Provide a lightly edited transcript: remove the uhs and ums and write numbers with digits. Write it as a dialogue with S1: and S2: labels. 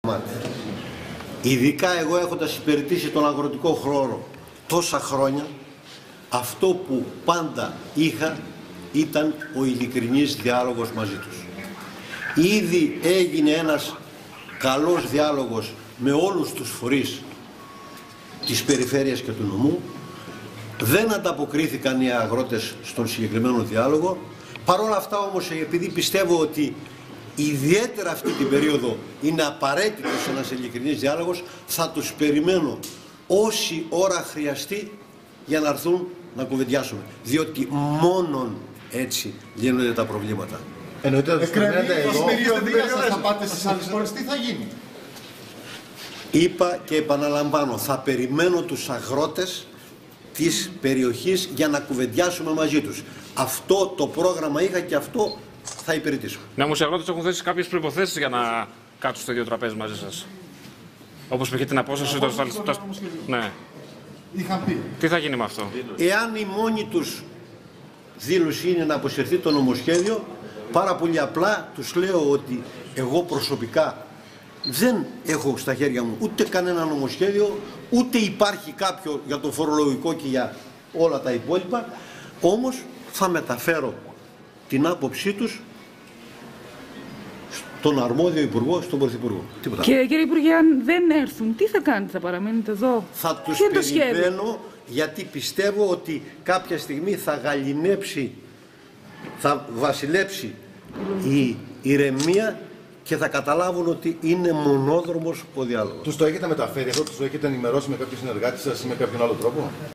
S1: Ειδικά εγώ έχοντας υπηρετήσει τον αγροτικό χώρο τόσα χρόνια, αυτό που πάντα είχα ήταν ο ειλικρινής διάλογος μαζί τους. Ήδη έγινε ένας καλός διάλογος με όλους τους φορείς της περιφέρειας και του νομού. Δεν ανταποκρίθηκαν οι αγρότες στον συγκεκριμένο διάλογο. Παρ' όλα αυτά όμως, επειδή πιστεύω ότι ιδιαίτερα αυτή την περίοδο είναι απαραίτητος ένας ειλικρινής διάλογος, θα τους περιμένω όση ώρα χρειαστεί για να έρθουν να κουβεντιάσουμε. Διότι μόνον έτσι λύνονται τα προβλήματα.
S2: Εννοείται ότι
S3: στην περιοδία σας θα πάτε στις άλλες χώρες, τι θα γίνει?
S1: Είπα και επαναλαμβάνω, θα περιμένω τους αγρότες της περιοχής για να κουβεντιάσουμε μαζί τους. Αυτό το πρόγραμμα είχα και αυτό θα υπηρετήσω.
S4: Ναι, όμως οι αγρότες έχουν θέσει κάποιες προϋποθέσεις για να κάτσουν στο ίδιο τραπέζι μαζί σας. Όπως π.χ. την απόσταση των ναι.
S3: Είχαν πει.
S4: Τι θα γίνει με αυτό?
S1: Εάν η μόνη τους δήλωση είναι να αποσυρθεί το νομοσχέδιο, πάρα πολύ απλά τους λέω ότι εγώ προσωπικά δεν έχω στα χέρια μου ούτε κανένα νομοσχέδιο, ούτε υπάρχει κάποιο για το φορολογικό και για όλα τα υπόλοιπα, όμως θα μεταφέρω την άποψή τους στον αρμόδιο υπουργό, στον Πρωθυπουργό. Τίποτα.
S5: Και κύριε Υπουργέ, αν δεν έρθουν, τι θα κάνετε, θα παραμείνετε εδώ?
S1: Θα τους περιμένω, γιατί πιστεύω ότι κάποια στιγμή θα γαληνέψει, θα βασιλέψει η ηρεμία και θα καταλάβουν ότι είναι μονόδρομος ο διάλογος.
S2: Τους το έχετε μεταφέρει αυτό, τους το έχετε ενημερώσει με κάποιον συνεργάτη σας ή με κάποιον άλλο τρόπο?